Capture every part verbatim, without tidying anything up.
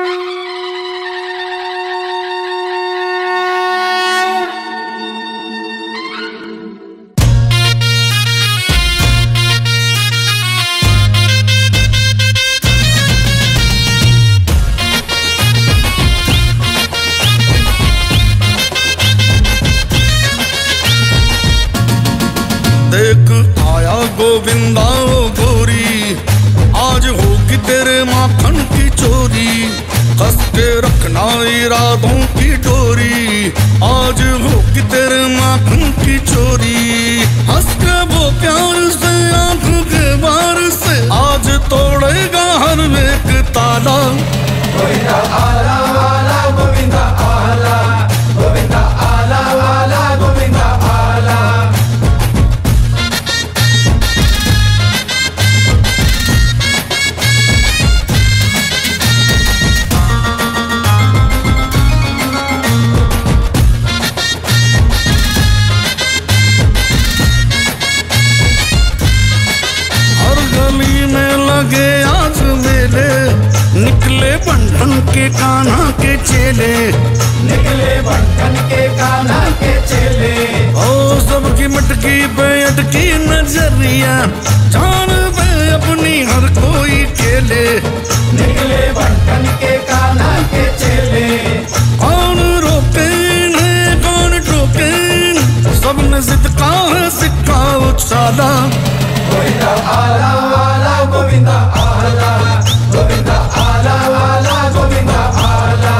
देख आया गोविंदा ओ गोरी, आज होगी तेरे माखन की चोरी। कस के रखना इरादों की डोरी, आज होगी तेरे माखन की चोरी। हंस के वो प्यार से आंख के बार से आज तोड़ेगा हर एक ताला। गोविंदा आला वाला गोविंदा आला, गोविंदा आला वाला गोविंदा आला। लगे आज मेले, निकले बंधन के कान्हा के चेले, निकले बंधन के कान्हा के चेले। ओ सबकी मटकी पे अटकी नजरिया, जान पे अपनी हर कोई खेले। निकले बंधन के कान्हा के चेले। कौन रोके इन्हें कौन टोके, सबने जिद का है सिक्का उछाला। गोविंदा आला वाला गोविंदा आला, गोविंदा आला वाला गोविंदा आला।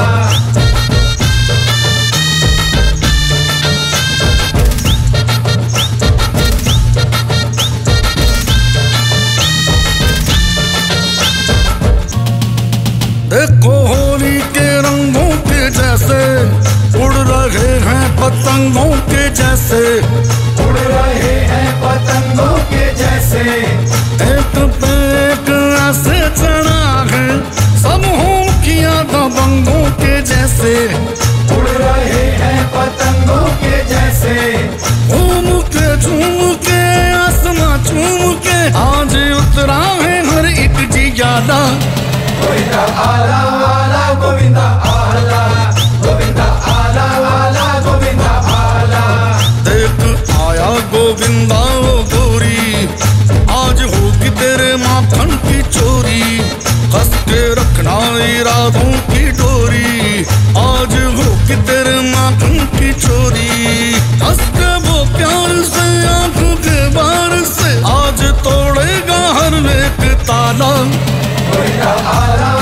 देखो होली के रंगों के जैसे उड़ रहे हैं पतंगों के जैसे, उड़ रहे हैं पतंगों के जैसे। एक पे एक ऐसे चढ़ा है सब हों किया दबंगों के जैसे। उड़ रहे हैं पतंगों के जैसे। घूम के झूम के आसमां झूम के आज उतरा है हर एक जियादा। गोविंदा आला वाला गोविंदा आला, गोविंदा आला वाला गोविंदा आला। देख आया गोविंदा ओ गोरी, आज होगी तेरे माखन की चोरी। कस के रखना इरादों की डोरी, आज होगी तेरे माखन की चोरी। हंस के वो प्यार से आंख के बार से आज तोड़ेगा हर एक ताला। गोविंदा आला